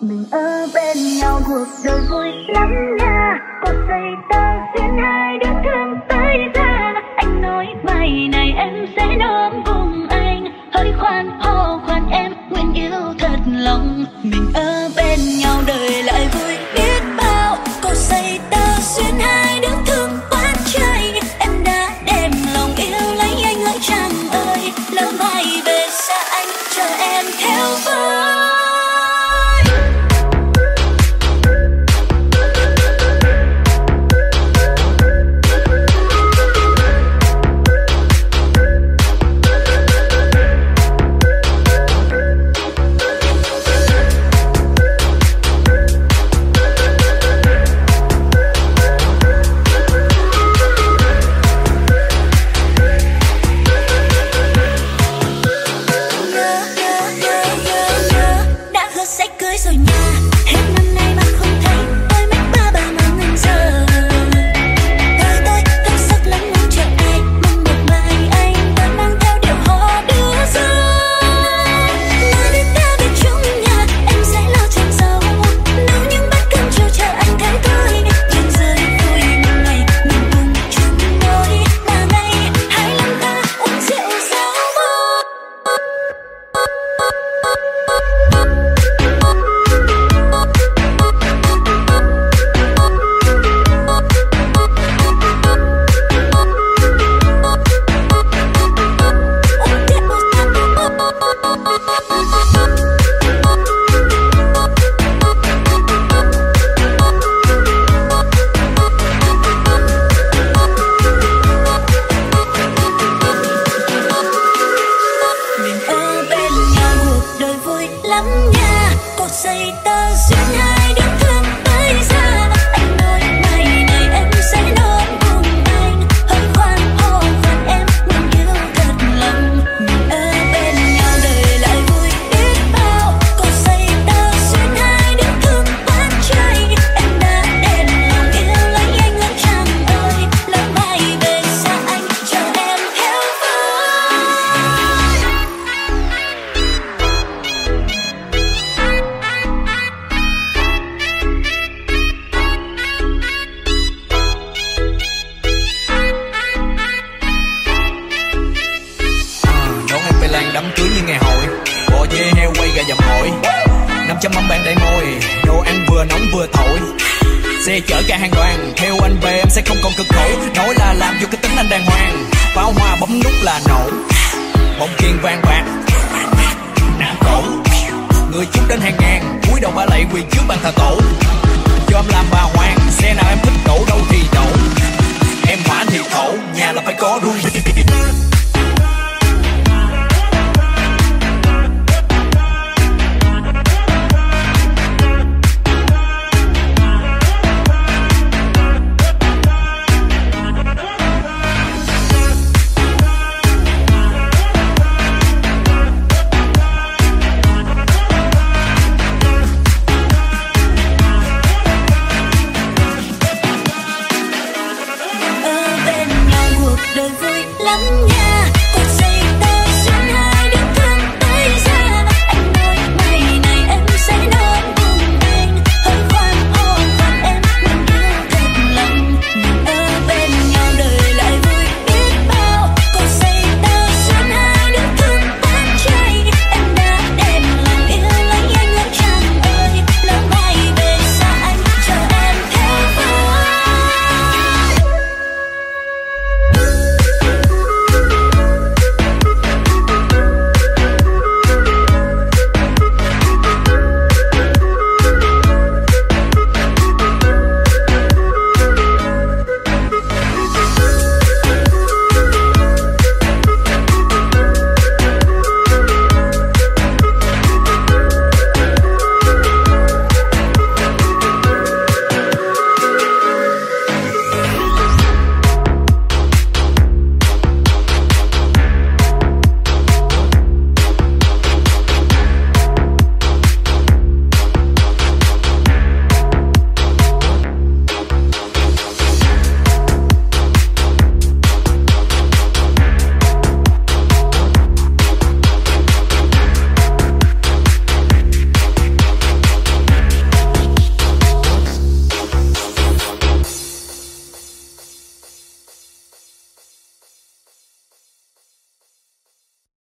Mình ở bên nhau cuộc đời vui lắm nha. Có dây ta duyên hai đứa thương tới ra. Anh nói bài này em sẽ đón cùng anh. Hỡi khoan hô khoan em nguyện yêu thật lòng. Mình ở bên nhau đời lại vui biết bao. Có dây ta duyên hai đứa thương quá trời. Em đã đem lòng yêu lấy anh hỡi chàng ơi. Lỡ mai về xa anh chờ em theo với. Người chúng đến hàng ngàn cúi đầu ba lạy quỳ trước bàn thờ tổ, cho em làm bà hoàng.